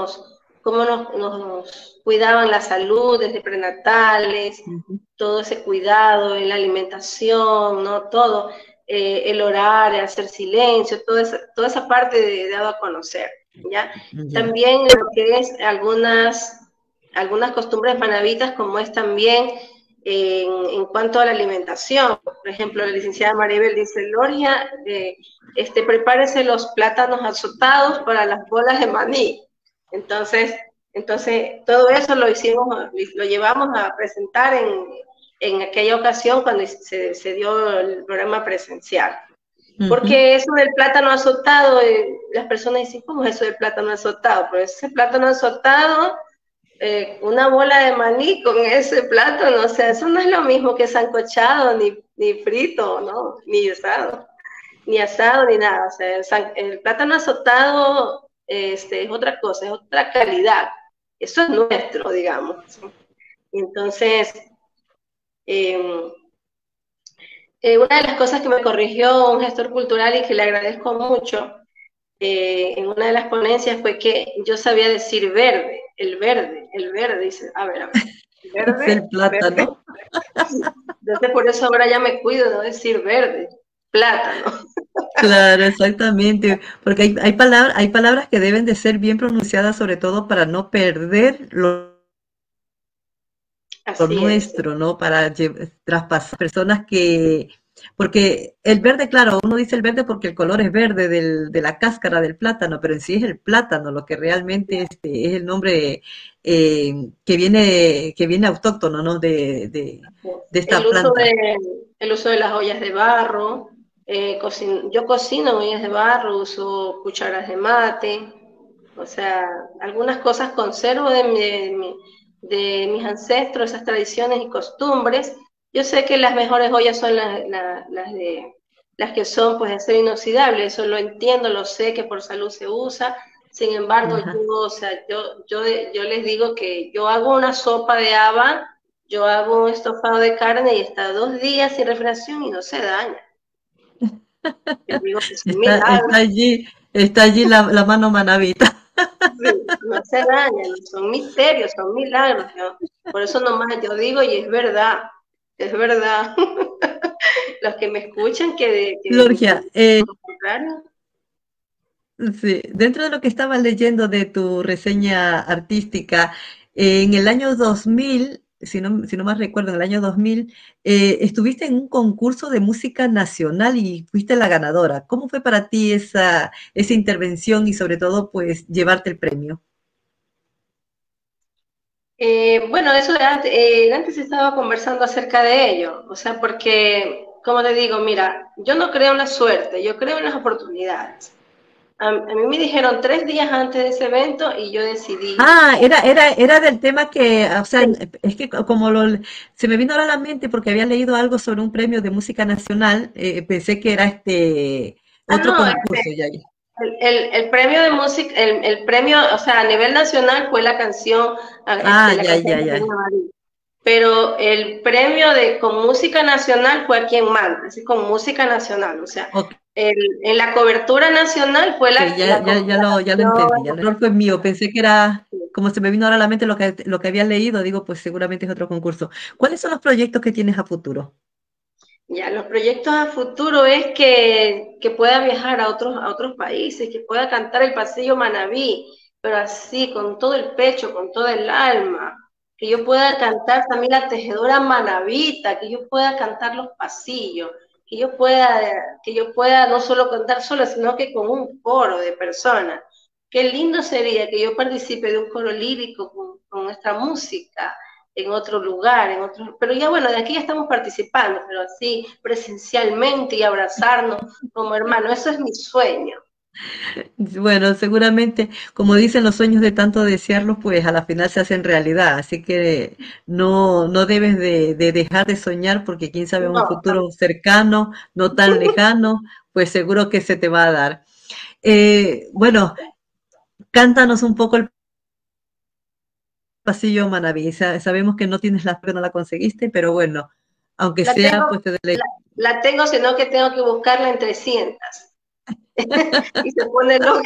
nos cuidaban la salud desde prenatales, Uh -huh. todo ese cuidado en la alimentación, ¿no? Todo, el orar, el hacer silencio, toda esa parte de dado a conocer. ¿ya? Ya. También lo que es algunas costumbres manabitas, como es también en cuanto a la alimentación. Por ejemplo, la licenciada Maribel dice, Loria, prepárese los plátanos azotados para las bolas de maní. Entonces, todo eso lo llevamos a presentar en aquella ocasión cuando se dio el programa presencial. Ujú. Porque eso del plátano azotado, las personas dicen, ¿cómo es eso del plátano azotado? Pues ese plátano azotado, una bola de maní con ese plátano, o sea, eso no es lo mismo que sancochado, ni frito, ¿no? Ni asado, ni nada. O sea, el plátano azotado es otra cosa, es otra calidad. Eso es nuestro, digamos. Entonces, eh, una de las cosas que me corrigió un gestor cultural y que le agradezco mucho en una de las ponencias fue que yo sabía decir el verde, dice, a ver, Es el verde. plátano. Entonces por eso ahora ya me cuido de no decir verde, plátano. Claro, exactamente, porque hay palabras que deben de ser bien pronunciadas, sobre todo para no perder lo Así es. nuestro, ¿no? Para traspasar personas que, porque el verde, claro, uno dice el verde porque el color es verde de la cáscara del plátano, pero en sí es el plátano lo que realmente es el nombre que viene autóctono, ¿no? De El esta uso planta. el uso de las ollas de barro, yo cocino en ollas de barro, uso cucharas de mate, o sea, algunas cosas conservo de mis ancestros, esas tradiciones y costumbres. Yo sé que las mejores ollas son las que son pues de acero inoxidable, eso lo entiendo, lo sé que por salud se usa. Sin embargo, Ajá. o sea, yo les digo que yo hago una sopa de haba, yo hago un estofado de carne y está 2 días sin refrigeración y no se daña. Yo digo que es un milagro. Está allí la mano manavita. Sí, no se dañan, son misterios, son milagros. Por eso nomás yo digo, y es verdad, es verdad. Los que me escuchan que Lorgia, lo contrario. sí, dentro de lo que estaba leyendo de tu reseña artística, en el año 2000, si no más recuerdo, en el año 2000, estuviste en un concurso de música nacional y fuiste la ganadora. ¿Cómo fue para ti esa intervención y sobre todo, pues, llevarte el premio? Bueno, eso antes estaba conversando acerca de ello, o sea, porque, como te digo, mira, yo no creo en la suerte, yo creo en las oportunidades. A mí me dijeron 3 días antes de ese evento y yo decidí, Ah, era del tema que, o sea, sí, es que se me vino ahora a la mente porque había leído algo sobre un premio de música nacional, pensé que era otro no, concurso ya. el premio de música, el premio, o sea, a nivel nacional fue la canción, Ah, la ya, canción ya, de ya. Reina María. Pero el premio con música nacional fue aquí en Manta, así con música nacional, o sea, Ok, en la cobertura nacional fue ya lo la entendí. Ya el error fue mío. Pensé que era, canción. como se me vino ahora a la mente lo que había leído, digo, pues seguramente es otro concurso. ¿Cuáles son los proyectos que tienes a futuro? Ya, los proyectos a futuro es que pueda viajar a otros países, que pueda cantar el pasillo Manabí, pero así, con todo el pecho, con todo el alma, que yo pueda cantar también la tejedora manabita, que yo pueda cantar los pasillos, que yo pueda no solo cantar sola, sino que con un coro de personas. Qué lindo sería que yo participe de un coro lírico con nuestra música en otro lugar, pero ya bueno, de aquí ya estamos participando, pero así presencialmente y abrazarnos como hermanos, eso es mi sueño. Bueno, seguramente, como dicen los sueños de tanto desearlos, pues a la final se hacen realidad. Así que no debes de dejar de soñar porque quién sabe en un No, futuro cercano, no tan lejano, pues seguro que se te va a dar. Bueno, cántanos un poco el pasillo Manaví. Sabemos que no tienes la fe, no la conseguiste, pero bueno, aunque la sea, tengo, pues te deleito. la tengo, sino que tengo que buscarla en 300. Y se pone loca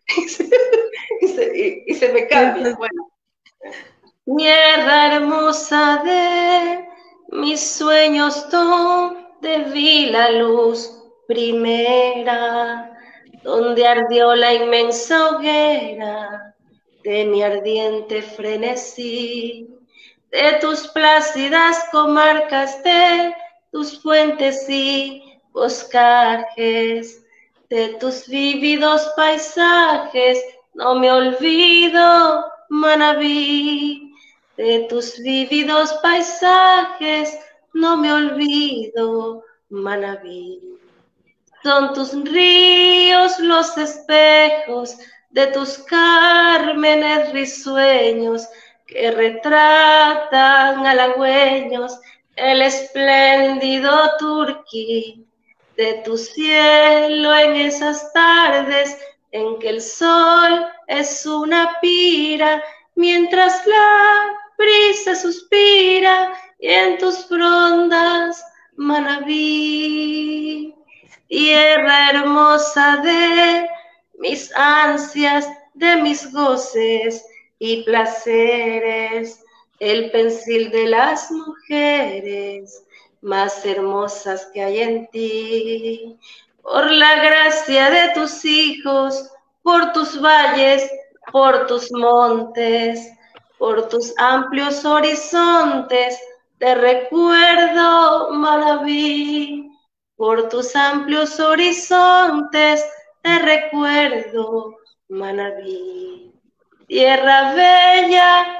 y se me cambia. Bueno, mierda hermosa de mis sueños, donde vi la luz primera. donde ardió la inmensa hoguera de mi ardiente frenesí, de tus plácidas comarcas, de tus fuentes y boscajes, de tus vívidos paisajes, no me olvido, Manabí, de tus vívidos paisajes, no me olvido, Manabí. Son tus ríos los espejos de tus cármenes risueños que retratan halagüeños el espléndido Turquí de tu cielo en esas tardes en que el sol es una pira mientras la brisa suspira y en tus frondas Manabí. Tierra hermosa de mis ansias, de mis goces y placeres, el pensil de las mujeres más hermosas que hay en ti. Por la gracia de tus hijos, por tus valles, por tus montes, por tus amplios horizontes, te recuerdo, Maraví. Por tus amplios horizontes te recuerdo, Manabí. Tierra bella,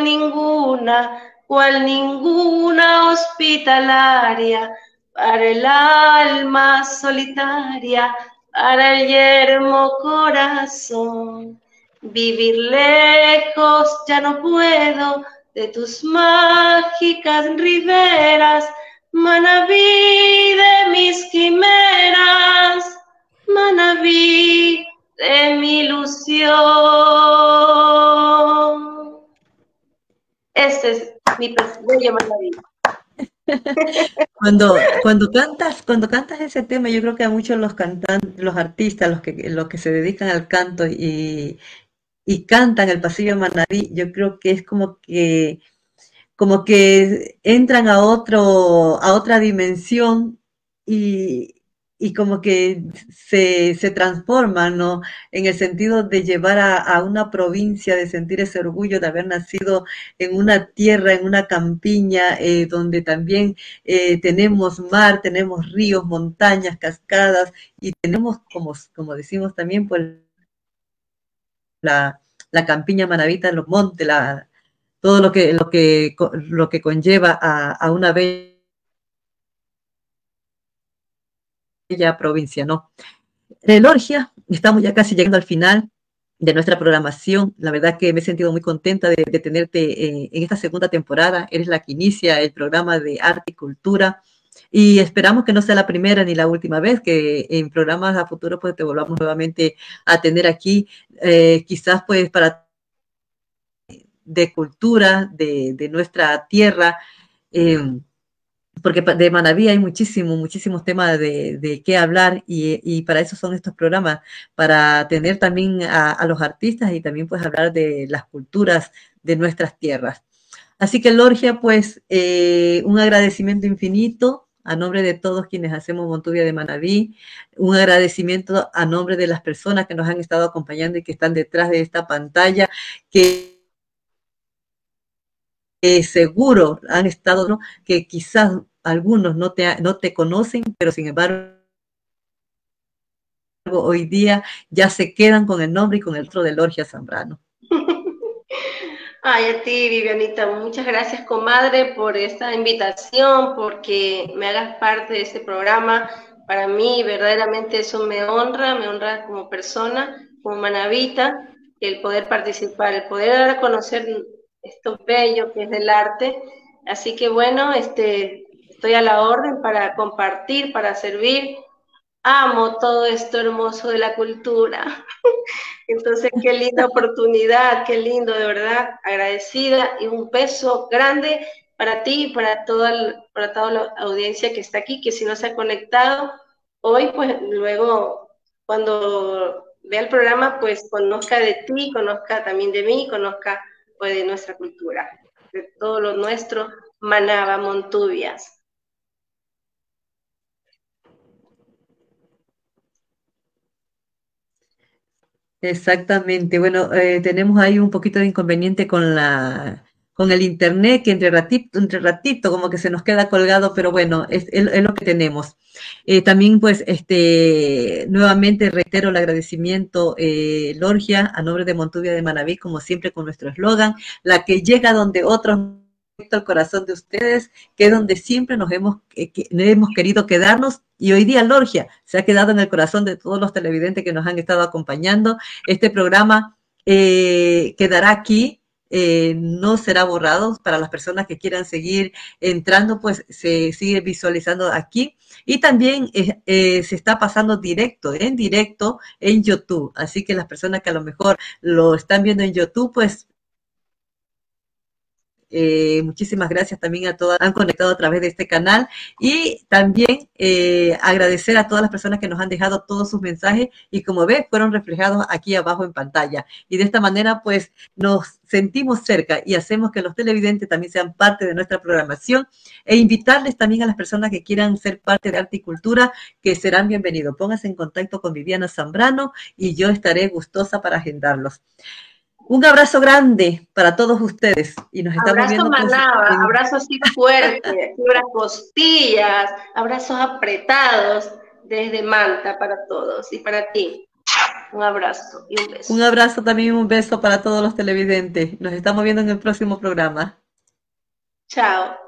cual ninguna hospitalaria, para el alma solitaria, para el yermo corazón. Vivir lejos ya no puedo de tus mágicas riberas, Manabí de mis quimeras, Manabí de mi ilusión. Este es mi bello Manabí. Cuando cantas ese tema, yo creo que a muchos los cantantes, los artistas, los que se dedican al canto y cantan el pasillo de Manabí, yo creo que es como que entran a otra dimensión y, y como que se transforman, ¿no? En el sentido de llevar a una provincia, de sentir ese orgullo de haber nacido en una tierra, en una campiña, donde también tenemos mar, tenemos ríos, montañas, cascadas, y tenemos, como decimos también, pues la campiña manavita, los montes, todo lo que conlleva a una bella provincia, ¿no? Lorgia, estamos ya casi llegando al final de nuestra programación. La verdad que me he sentido muy contenta de tenerte en esta segunda temporada. Eres la que inicia el programa de arte y cultura. Y esperamos que no sea la primera ni la última vez, que en programas a futuro pues te volvamos nuevamente a tener aquí, quizás pues para de cultura de nuestra tierra, eh, porque de Manaví hay muchísimos temas de qué hablar y para eso son estos programas, para tener también a los artistas y también pues hablar de las culturas de nuestras tierras. Así que Lorgia, pues un agradecimiento infinito a nombre de todos quienes hacemos Montuvia de Manaví, un agradecimiento a nombre de las personas que nos han estado acompañando y que están detrás de esta pantalla, que seguro han estado, ¿no? Que quizás algunos no te conocen, pero sin embargo hoy día ya se quedan con el nombre y con el otro de Lorgia Zambrano. Ay, a ti, Vivianita, muchas gracias, comadre, por esta invitación, porque me hagas parte de este programa. Para mí, verdaderamente, eso me honra como persona, como manavita, el poder participar, el poder dar a conocer esto bello que es del arte. Así que, bueno, estoy a la orden para compartir, para servir. Amo todo esto hermoso de la cultura. Entonces, qué linda oportunidad, qué lindo, de verdad, agradecida y un beso grande para ti y para toda la audiencia que está aquí, que si no se ha conectado hoy, pues luego cuando vea el programa, pues conozca de ti, conozca también de mí, conozca pues de nuestra cultura, de todo lo nuestro, Manaba, Montubias. Exactamente. Bueno, tenemos ahí un poquito de inconveniente con con el internet, que entre ratito como que se nos queda colgado, pero bueno, es lo que tenemos. También, pues, nuevamente reitero el agradecimiento, Lorgia, a nombre de Montuvia de Manabí, como siempre con nuestro eslogan, la que llega donde otros al corazón de ustedes, que es donde siempre hemos querido quedarnos. Y hoy día Lorgia se ha quedado en el corazón de todos los televidentes que nos han estado acompañando. Este programa quedará aquí, no será borrado para las personas que quieran seguir entrando, pues se sigue visualizando aquí. Y también se está pasando en directo en YouTube. Así que las personas que a lo mejor lo están viendo en YouTube, pues muchísimas gracias también a todas, han conectado a través de este canal y también agradecer a todas las personas que nos han dejado todos sus mensajes y como ves fueron reflejados aquí abajo en pantalla y de esta manera pues nos sentimos cerca y hacemos que los televidentes también sean parte de nuestra programación e invitarles también a las personas que quieran ser parte de Arte y Cultura que serán bienvenidos. Pónganse en contacto con Viviana Zambrano y yo estaré gustosa para agendarlos. Un abrazo grande para todos ustedes y nos estamos Abrazo viendo pues manaba, en... abrazo así fuerte, fibras costillas, abrazos apretados desde Manta para todos y para ti. Un abrazo y un Un beso. abrazo también y un beso para todos los televidentes. Nos estamos viendo en el próximo programa. Chao.